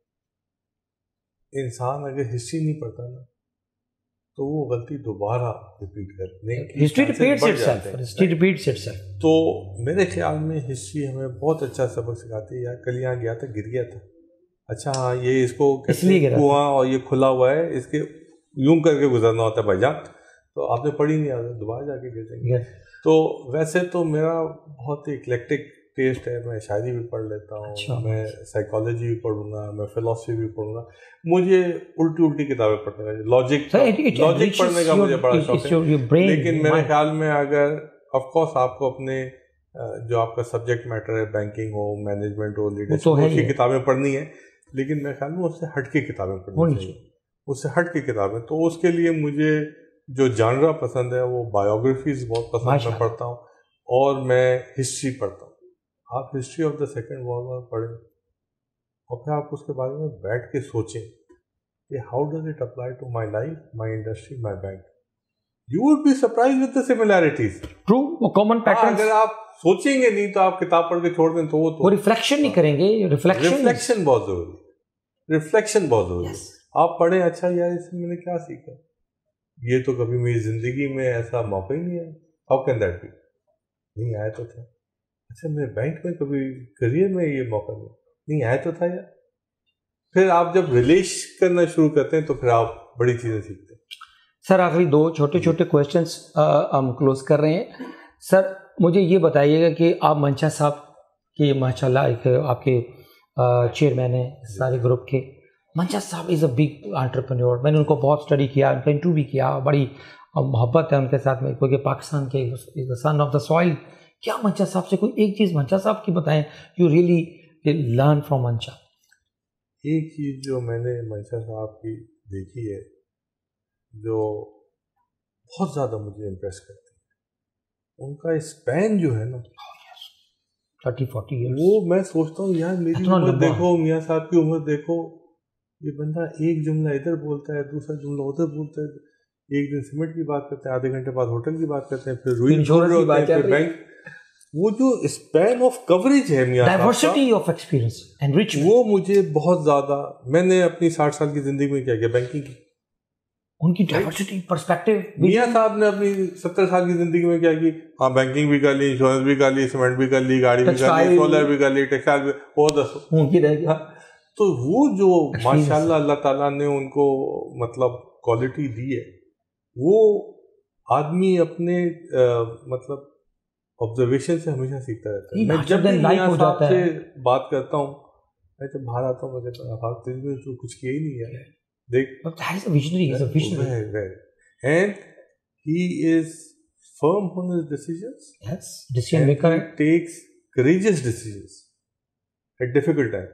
انسان اگر ہسٹری نہیں پڑھتا نا تو وہ غلطی دوبارہ ریپیٹ کرنے کی ہسٹری ریپیٹس اٹسیلف. تو میرے خیال میں ہسٹری ہمیں بہت اچھا سبق سکھاتی ہے. یار کل یہاں گیا تھا, گر گیا تھا, اچھا ہاں یہ اس کو کنواں اور یہ کھلا ہوا ہے, اس کے یوں کر کے گزرنا ہوتا ہے بھائی جان, تو آپ نے پڑھی نہیں, آ دوبارہ جا کے گر جائیں گے. تو ویسے تو میرا بہت اکلیکٹک ٹیسٹ ہے, میں شاعری بھی پڑھ لیتا ہوں, میں سائیکالوجی بھی پڑھوں گا, میں فلاسفی بھی پڑھوں گا. مجھے الٹی کتابیں پڑھنے کا, لاجک پڑھنے کا مجھے بڑا شوق ہے. لیکن میرے خیال میں اگر آف کورس آپ کو اپنے جو آپ کا سبجیکٹ میٹر ہے, بینکنگ ہو, مینجمنٹ ہو, لیڈرشپ, اس کی کتابیں پڑھنی ہے, لیکن میرے خیال میں اس سے ہٹ کے کتابیں پڑھنی چاہیے, اس سے ہٹ کے کتابیں. تو اس کے لیے مجھے جو جانرا پسند ہے وہ بایوگرافیز بہت پسند میں پڑھتا ہوں, اور میں ہسٹری پڑھتا ہوں. آپ history of the second world war پڑھیں, اور پھر آپ اس کے بارے میں بیٹھ کے سوچیں کہ how does it apply to my life, my industry, my bank. You would be surprised with the similarities. True, وہ کامن پیٹرنز. اگر آپ سوچیں گے نہیں تو آپ کتاب پڑھ کے چھوڑ دیں تو وہ ریفلیکشن نہیں کریں گے. ریفلیکشن بہت ضروری ہے, ریفلیکشن بہت ضروری ہے. آپ پڑھیں, اچھا یار اس میں میں نے کیا سیکھا, یہ تو کبھی میری زندگی میں ایسا موقع ہی نہیں آیا, ہاؤ کین دیٹ بی, نہیں آیا تو تھا. اچھا میرے بینک میں کبھی کریئر میں یہ موقع نہیں آیا تو تھا یار. پھر آپ جب ریلیش کرنا شروع کرتے ہیں تو پھر آپ بڑی چیزیں سیکھتے ہیں. سر آخری 2 چھوٹے کویشچنس ہم کلوز کر رہے ہیں. سر مجھے یہ بتائیے گا کہ آپ منشا صاحب کی ماشاء اللہ ایک آپ کے چیئرمین ہیں سارے گروپ کے. منشا صاحب از اے بگ انٹرپرینور. میں نے ان کو بہت اسٹڈی کیا, ان کا انٹرویو بھی کیا, بڑی محبت ہے ان کے ساتھ میں, کیونکہ پاکستان کے سن آف دا سوائل. کیا منشا صاحب سے کوئی ایک چیز منشا صاحب کی بتائیں, یو ریئلی لرن فرام منشا. ایک چیز جو میں نے منشا صاحب کی دیکھی ہے جو بہت زیادہ مجھے امپریس کرتی ہے، ان کا اسپین جو ہے نا 30-40 ایئرس، وہ میں سوچتا ہوں یار میری عمر دیکھو، میاں صاحب کی عمر دیکھو، یہ بندہ ایک جملہ ادھر بولتا ہے، دوسرا جملہ ادھر بولتا ہے، ایک دن سیمنٹ کی بات کرتے ہیں، آدھے گھنٹے بعد ہوٹل کی بات کرتے ہیں، پھر روئی ہوتے ہیں، پھر بینک. وہ جو اسپین آف کوریج ہے میاں ڈائیورسٹی آف ایکسپیرینس انریچمنٹ، وہ مجھے بہت زیادہ. میں نے اپنی 60 سال کی زندگی میں کیا کیا؟ بینکنگ کی. ان کی ڈائیورسٹی پرسپیکٹو. میاں صاحب نے اپنی 70 سال کی زندگی میں کیا کی؟ ہاں بینکنگ بھی کر لی، انشورنس بھی کر لی، سیمنٹ بھی کر لی، گاڑی بھی کر لی، سولر بھی کر لی، ٹیکسٹائل بھی. اور دسو تو وہ جو ماشاء اللہ اللہ تعالیٰ نے ان کو مطلب کوالٹی دی ہے، وہ آدمی اپنے مطلب آبزرویشن سے ہمیشہ سیکھتا رہتا ہے. میں جب بھی میاں صاحب سے بات کرتا ہوں، میں جب باہر آتا ہوں میں کہتا ہوں تجھ نے تو کچھ کیا ہی نہیں ہے. دیکھ and he is firm on his decisions. Yes, decision maker. He takes courageous decisions at difficult time.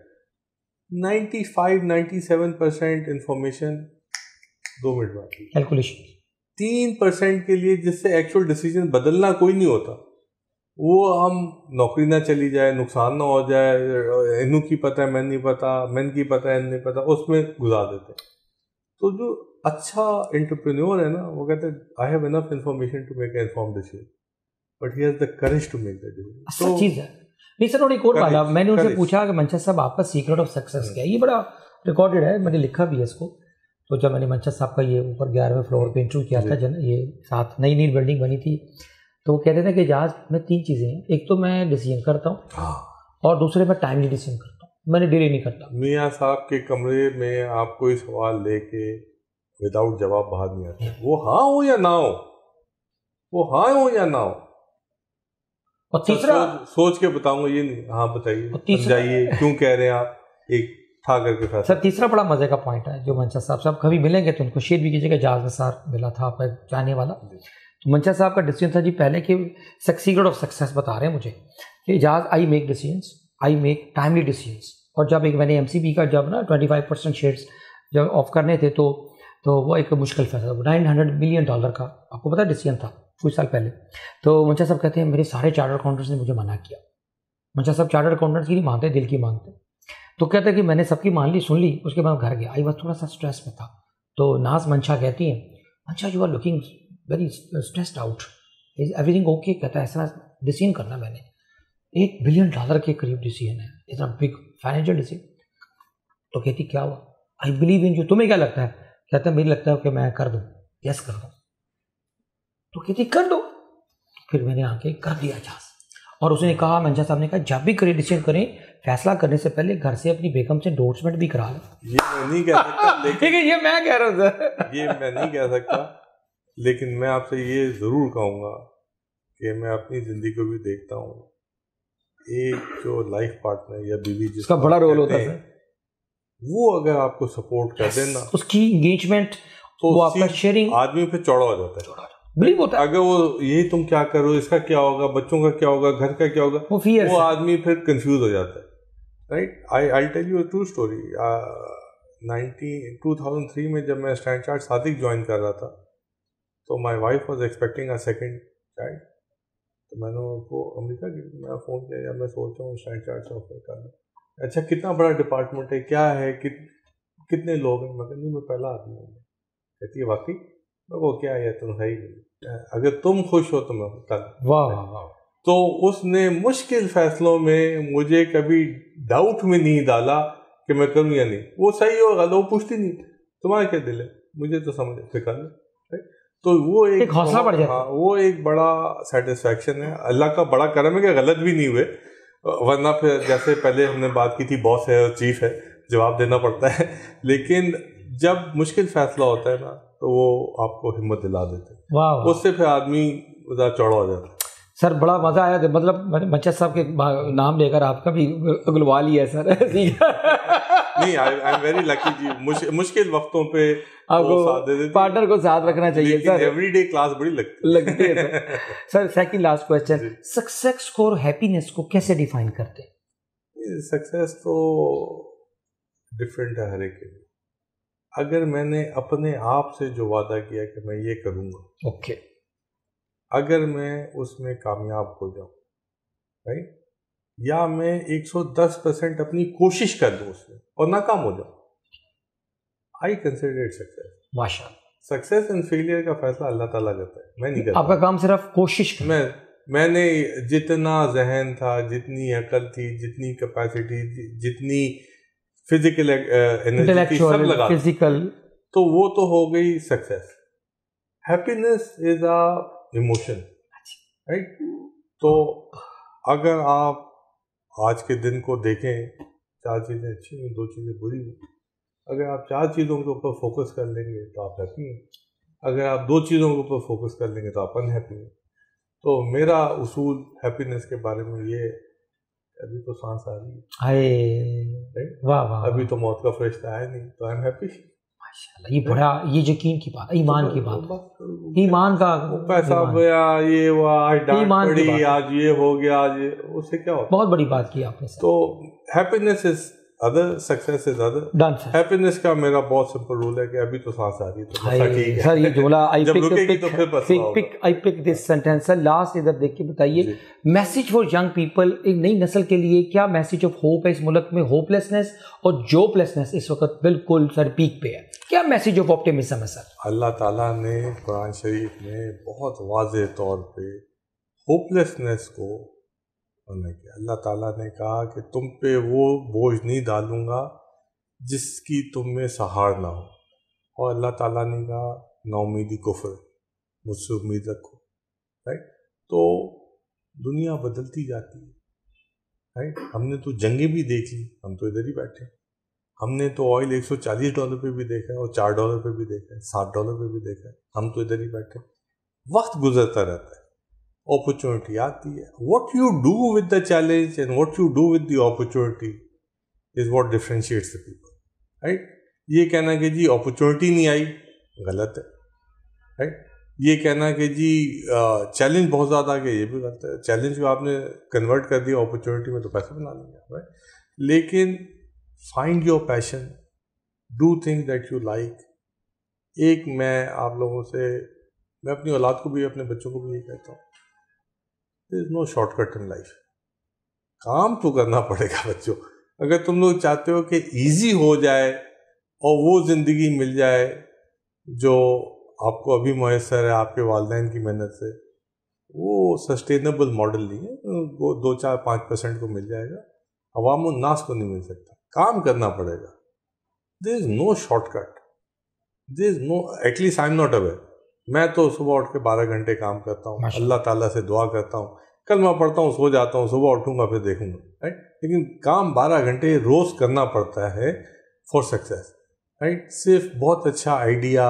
95-97% information 2 minute بعد کیلکولیشن. 3% کے لیے جس سے ایکچوئل ڈیسیجن بدلنا کوئی نہیں ہوتا، وہ ہم نوکری نہ چلی جائے، نقصان نہ ہو جائے، انہوں کی پتہ ہے میں نہیں پتا، میں کی پتہ ہے نہیں پتا، اس میں گزار دیتے. تو جو اچھا انٹرپرینور ہے نا، وہ کہتے ہیں I have enough information to make a informed decision but he has the courage to make that decision. اچھا چیز ہے. نہیں سر، اور ایک اور والا میں نے ان سے پوچھا کہ منشا صاحب آپ کا سیکرٹ آف سکسیس کیا ہے؟ یہ بڑا ریکارڈڈ ہے، میں نے لکھا بھی ہے اس کو. تو جب میں نے منشا صاحب کا یہ اوپر 11ویں فلور پہ انٹرویو کیا تھا، یہ ساتھ نئی بلڈنگ بنی تھی، تو وہ کہتے تھے کہ اجاز میں 3 چیزیں ہیں، ایک تو میں ڈیسیژن کرتا ہوں اور دوسرے میں ٹائملی ڈیسیژن کرتا ہوں، میں نے ڈیلی نہیں کرتا. میاں صاحب کے کمرے میں آپ کوئی سوال لے کے وداؤٹ جواب باہر نہیں آتے، وہ ہاں ہو یا نہ ہو، وہ ہاں ہو یا نہ ہو. اور تیسرا سوچ کے بتاؤں گا، یہ نہیں ہاں بتائیے سمجھائیے کیوں کہہ رہے ہیں آپ، ایک تھا کر کے فیصلہ. سر تیسرا بڑا مزے کا پوائنٹ ہے جو منشا صاحب کبھی ملیں گے تو ان کو شیئر بھی کیجیے گا. اجاز نثار ملا تھا آپ کا جانے والا، تو منشا صاحب کا ڈیسیژن تھا جی پہلے کہ سیکرٹ آف سکسیس بتا رہے ہیں مجھے کہ Ejaz I make decisions, I make timely decisions. اور جب ایک میں نے MCB کا جب نا 25% شیئرس جب آف کرنے تھے تو وہ ایک مشکل فیصلہ، $900 ملین کا آپ کو پتا ڈیسیژن تھا کچھ سال پہلے. تو منشا صاحب کہتے ہیں میرے سارے چارٹرڈ اکاؤنٹنٹس نے مجھے منع کیا. منشا صاحب چارٹرڈ اکاؤنٹنٹس کی نہیں مانتے، دل کی مانتے. تو کہتے ہیں کہ میں نے سب کی مان لی، سن لی، اس کے بعد گھر گیا. آئی بس تھوڑا سا اسٹریس میں تھا. تو ناز منشا کہتی ہیں Mansha you are looking very stressed out, is everything okay? کہتا ہے ایسا ڈیسیژن کرنا، میں نے $1 بلین کے قریب ڈیسیژن ہے، اتنا بگ فائنینشیل ڈیسیژن. تو کہتی کیا ہوا؟ I believe in you. تمہیں کیا لگتا ہے؟ کہتا ہے مجھے لگتا ہے کہ میں کر دوں، یس کر دوں. تو کہتی کر دو. پھر میں نے آ کے کر دیا اجاز. اور اس نے کہا، منشا صاحب نے کہا جب بھی ڈیسیژن کریں فیصلہ کرنے سے پہلے گھر سے اپنی بیگم سے انڈورسمنٹ بھی کرا لیں. یہ میں نہیں کہہ سکتا، لیکن یہ میں کہہ رہا ہوں، یہ میں نہیں کہہ سکتا، لیکن میں آپ سے یہ ضرور کہوں گا کہ میں اپنی زندگی کو بھی دیکھتا ہوں، ایک جو لائف پارٹنر یا بیوی جس کا بڑا رول ہوتا ہے، وہ اگر آپ کو سپورٹ کر دینا، اس کی انگیجمنٹ، وہ آپ کا شیئرنگ، آدمی پھر چوڑا ہو جاتا ہے. بلیو ہوتا ہے. اگر وہ یہی تم کیا کرو، اس کا کیا ہوگا، بچوں کا کیا ہوگا، گھر کا کیا ہوگا، وہ آدمی پھر کنفیوز ہو جاتا ہے. Right. I tell you a true story. 2003 میں جب میں اسٹینڈ چارٹ صادق جوائن کر رہا تھا تو my wife was expecting a second child. تو میں نے ان کو امریکہ میں فون کیا، میں سوچ رہا ہوں اسٹینڈ چارٹ سے آفر کرنا. اچھا کتنا بڑا ڈپارٹمنٹ ہے، کیا ہے، کتنے لوگ ہیں؟ میں کہا نہیں میں پہلا آدمی ہوں. کہتی ہے واقعی؟ میں وہ کیا ہے تنخواہ ہی نہیں، اگر تم خوش ہو تو میں کر. واہ. تو اس نے مشکل فیصلوں میں مجھے کبھی ڈاؤٹ میں نہیں ڈالا کہ میں کروں یا نہیں. وہ صحیح ہو غلط وہ پوچھتی نہیں، تمہارا کیا دل ہے، مجھے تو سمجھ پہ کر لے. تو وہ ایک حوصلہ بڑھ جاتا ہے، وہ ایک بڑا سیٹسفیکشن ہے. اللہ کا بڑا کرم ہے کہ غلط بھی نہیں ہوئے، ورنہ پھر جیسے پہلے ہم نے بات کی تھی باس ہے اور چیف ہے، جواب دینا پڑتا ہے. لیکن جب مشکل فیصلہ ہوتا ہے نا تو وہ آپ کو ہمت دلا دیتے ہیں، اس سے پھر آدمی ذرا چوڑا ہو جاتا ہے. سر بڑا مزہ آیا، مطلب منشا صاحب کے نام لے کر آپ کا بھی اگلوا لیا ہے سر. نہیں آئی ایم ویری لکی جی، مشکل وقتوں پہ آپ کو پارٹنر کو ساتھ رکھنا چاہیے سر. ایوری ڈے کلاس بڑی لگتی ہے sir. Second last question, success کو اور ہیپینس کو کیسے ڈیفائن کرتے ہیں؟ سکسیس تو ڈفرینٹ ہے ہر ایک کے لیے. اگر میں نے اپنے آپ سے جو وعدہ کیا کہ میں یہ کروں گا, اوکے, اگر میں اس میں کامیاب ہو جاؤں, رائٹ, یا میں 110% اپنی کوشش کر دوں اس میں اور ناکام ہو جاؤں, آئی کنسیڈر اٹ سکسیس. ماشاء اللہ. سکسیس اینڈ فیلئر کا فیصلہ اللہ تعالیٰ کرتا ہے, میں نہیں کرتا. آپ کا کام صرف کوشش کرنا. میں نے جتنا ذہن تھا, جتنی عقل تھی, جتنی کیپیسٹی تھی, جتنی فزیکل انرجی سب لگا, فزیکل, تو وہ تو ہو گئی success. Happiness is a emotion, right. تو اگر آپ آج کے دن کو دیکھیں, 4 چیزیں اچھی ہیں, 2 چیزیں بری ہیں. اگر آپ 4 چیزوں کے اوپر فوکس کر لیں گے تو آپ ہیپی ہیں. اگر آپ 2 چیزوں کے اوپر فوکس کر لیں گے تو آپ ان ہیپی ہیں. تو میرا اصول ہیپینس کے بارے میں یہ, ابھی تو سانس آ رہی ہے, واہ واہ, ابھی تو موت کا فرشتہ آیا نہیں, تو آئی ایم ہیپی. ماشاءاللہ, یہ بڑا, یہ یقین کی بات, ایمان کی بات, ایمان کا. پیسہ گیا, یہ ہوا, آج ڈانٹ پڑی, آج یہ ہو گیا, آج اس سے کیا ہوتا. بہت بڑی بات کی آپ نے. تو happiness is other, success is other. Happiness کا میرا بہت سمپل رول ہے کہ ابھی تو سانس آ رہی ہے تو ٹھیک ہے. سر یہ جملہ آئی پک دس سینٹینس. سر لاسٹ ادھر دیکھ کے بتائیے, میسج فار ینگ پیپل, ایک نئی نسل کے لیے کیا میسج آف ہوپ ہے اس ملک میں؟ ہوپ لیسنس اور جوب لیسنس اس وقت بالکل سر پیک پہ ہے, کیا میسج آف آپٹیمزم ہے سر؟ اللہ تعالیٰ نے قرآن شریف میں بہت واضح طور پہ ہوپ لیسنس کو کیا. اللہ تعالیٰ نے کہا کہ تم پہ وہ بوجھ نہیں ڈالوں گا جس کی تم میں سہار نہ ہو, اور اللہ تعالیٰ نے کہا نا امیدی کفر, مجھ سے امید رکھو, رائٹ. تو دنیا بدلتی جاتی ہے, رائٹ. ہم نے تو جنگیں بھی دیکھ لی, ہم تو ادھر ہی بیٹھے. ہم نے تو آئل $140 پہ بھی دیکھا ہے, اور $4 پہ بھی دیکھا ہے, $7 پہ بھی دیکھا ہے, ہم تو ادھر ہی بیٹھے. وقت گزرتا رہتا ہے, اپرچونٹی آتی ہے. What you do with the challenge and what you do with the opportunity is what differentiates the people, right. یہ کہنا کہ جی اپرچونٹی نہیں آئی, غلط ہے, رائٹ. یہ کہنا کہ جی چیلنج بہت زیادہ آ گیا, یہ بھی غلط ہے. چیلنج کو آپ نے کنورٹ کر دیا اپرچونٹی میں تو پیسے بنا لیں گے, رائٹ. لیکن find your passion, do things that you like. ایک میں آپ لوگوں سے, میں اپنی اولاد کو بھی, اپنے بچوں کو بھی یہ کہتا ہوں, there is no shortcut in life. کام تو کرنا پڑے گا بچوں. اگر تم لوگ چاہتے ہو کہ ایزی ہو جائے اور وہ زندگی مل جائے جو آپ کو ابھی میسر ہے آپ کے والدین کی محنت سے, وہ سسٹینیبل ماڈل نہیں ہے. وہ 2-4-5% کو مل جائے گا, عوام الناس کو نہیں مل سکتا. کام کرنا پڑے گا. there is no shortcut. there is no, at least I am not aware. میں تو صبح اٹھ کے 12 گھنٹے کام کرتا ہوں, اللہ تعالیٰ سے دعا کرتا ہوں, کلمہ پڑھتا ہوں, سو جاتا ہوں, صبح اٹھوں گا پھر دیکھوں گا, رائٹ. لیکن کام 12 گھنٹے روز کرنا پڑتا ہے فار سکسیس, رائٹ. صرف بہت اچھا آئیڈیا,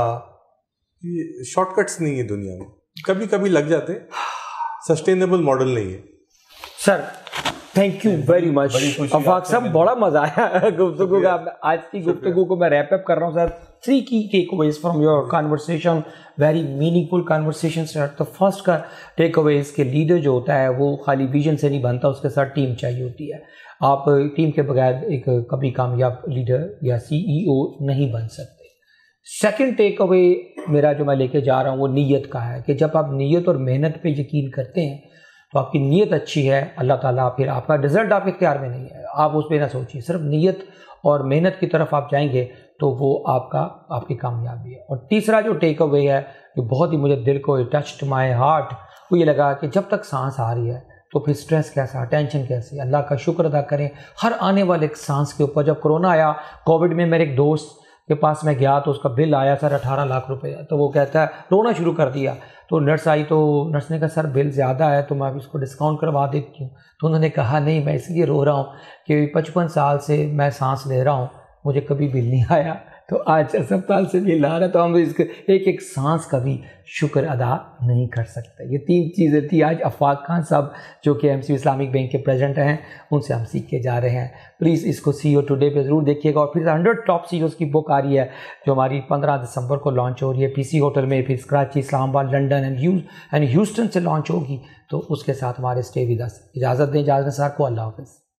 شارٹ کٹس نہیں ہے دنیا میں, کبھی کبھی لگ جاتے, سسٹینیبل ماڈل نہیں ہے. Sir thank you very much Afaq صاحب, بڑا مزہ آیا گفتگو کا. آج کی گفتگو کو میں ریپ اپ کر رہا ہوں سر. 3 key takeaways from your conversation, very meaningful conversation sir. The first کا ٹیک اوے اس کے لیڈر جو ہوتا ہے وہ خالی ویژن سے نہیں بنتا, اس کے ساتھ ٹیم چاہیے ہوتی ہے. آپ ٹیم کے بغیر ایک کبھی کامیاب لیڈر یا CEO نہیں بن سکتے. سیکنڈ ٹیک اوے میرا جو میں لے کے جا رہا ہوں وہ نیت کا ہے کہ جب آپ نیت اور محنت پہ یقین کرتے ہیں تو آپ کی نیت اچھی ہے, اللہ تعالیٰ پھر آپ کا رزلٹ آپ کے اختیار میں نہیں ہے, آپ اس پہ نہ سوچیے, صرف نیت اور محنت کی طرف آپ جائیں گے تو وہ آپ کی کامیابی ہے. اور تیسرا جو ٹیک اوے ہے جو بہت ہی مجھے دل کو ٹچڈ مائی ہارٹ, وہ یہ لگا کہ جب تک سانس آ رہی ہے تو پھر سٹریس کیسا, ٹینشن کیسی, اللہ کا شکر ادا کریں ہر آنے والے ایک سانس کے اوپر. جب کرونا آیا, کووڈ میں میرے ایک دوست کے پاس میں گیا تو اس کا بل آیا سر 18 لاکھ روپے, تو وہ کہتا ہے, رونا شروع کر دیا. تو نرس آئی تو نرس نے کہا سر بل زیادہ ہے تو میں اس کو ڈسکاؤنٹ کروا دیتی ہوں. تو انہوں نے کہا نہیں, میں اس لیے رو رہا ہوں کہ 55 سال سے میں سانس لے رہا ہوں, مجھے کبھی بل نہیں آیا, تو آج اسپتال سے بھی لا رہا, تو ہم اس کے ایک ایک سانس کا بھی شکر ادا نہیں کر سکتے. یہ 3 چیزیں تھی آج افاق خان صاحب جو کہ MCU اسلامک بینک کے پریزیڈنٹ ہیں, ان سے ہم سیکھ کے جا رہے ہیں. پلیز اس کو CEO ٹوڈے پہ ضرور دیکھیے گا. اور پھر 100 ٹاپ CEOs کی بک آ رہی ہے جو ہماری 15 دسمبر کو لانچ ہو رہی ہے PC ہوٹل میں, پھر Karachi, Islamabad, London and Houston سے لانچ ہوگی, تو اس کے ساتھ ہمارے اسٹے ود اس. اجازت دیں اجازت نثار کو, اللہ حافظ.